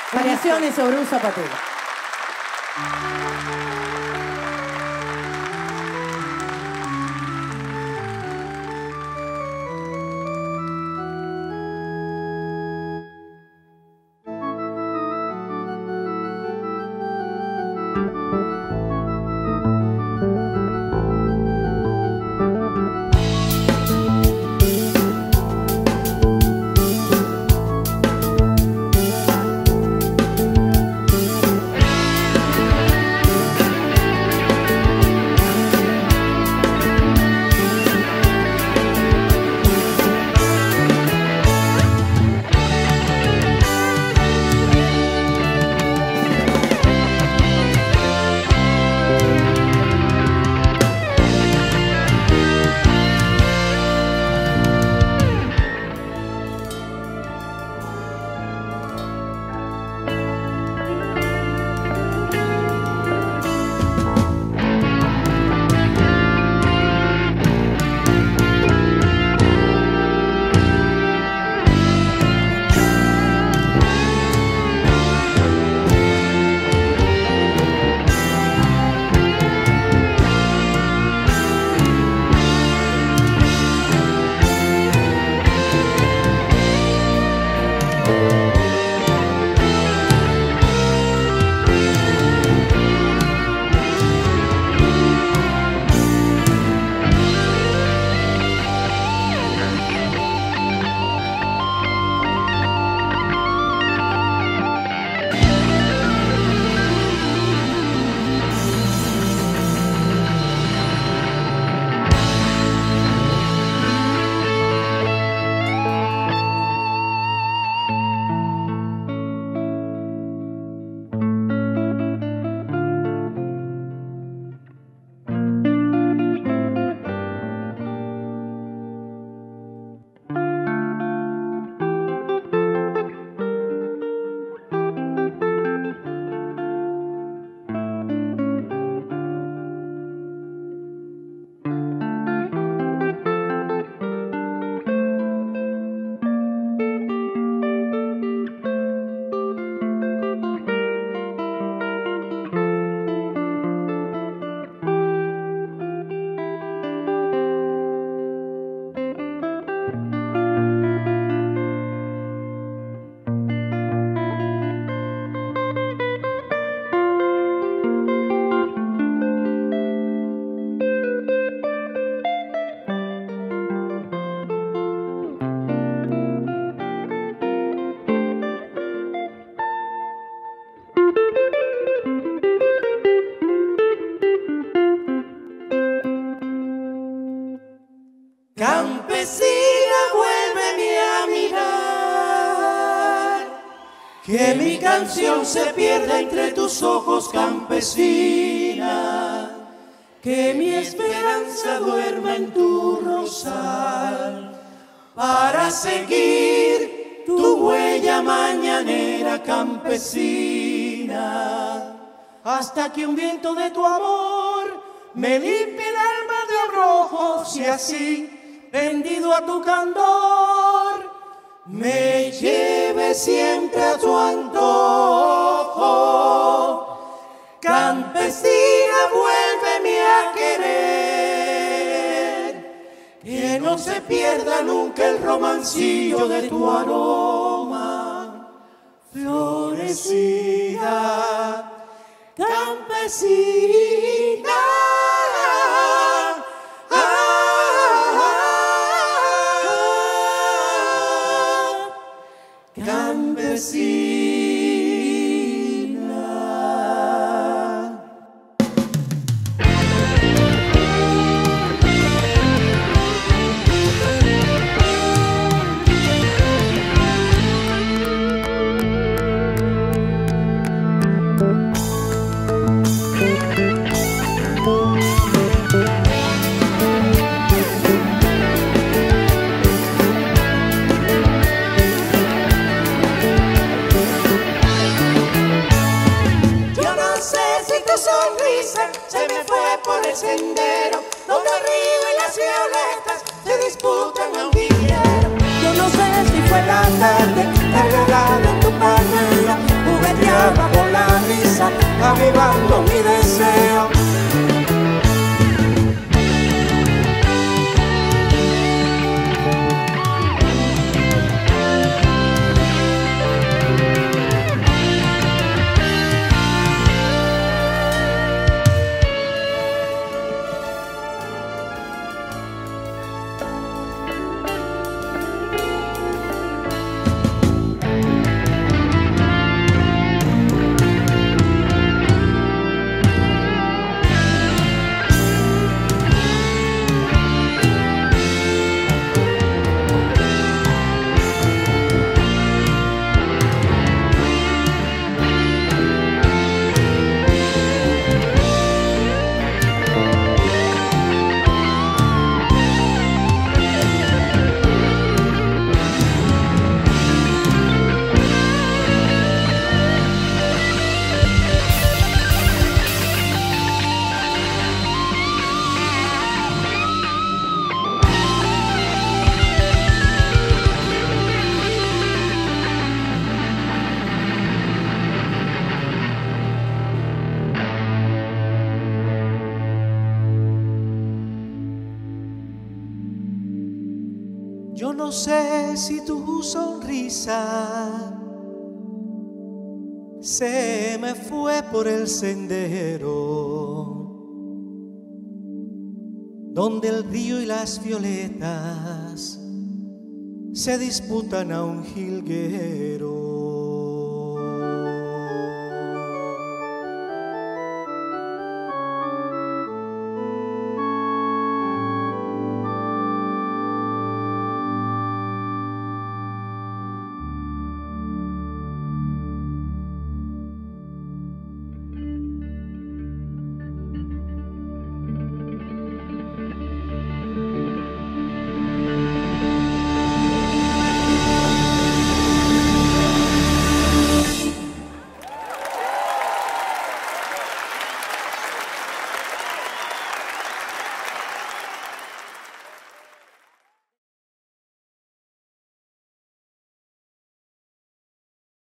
Variaciones sobre un zapatero. Campesina, vuélveme a mirar, que mi canción se pierda entre tus ojos, campesina, que mi esperanza duerma en tu rosal, para seguir tu huella mañanera, campesina, hasta que un viento de tu amor me limpie el alma de abrojos y así, rendido a tu candor, me lleve siempre a tu antojo. Campesina, vuélveme a querer, que no se pierda nunca el romancillo de tu aroma, florecida, campesina. Yo no sé si tu sonrisa se me fue por el sendero donde el río y las violetas se disputan a un jilguero.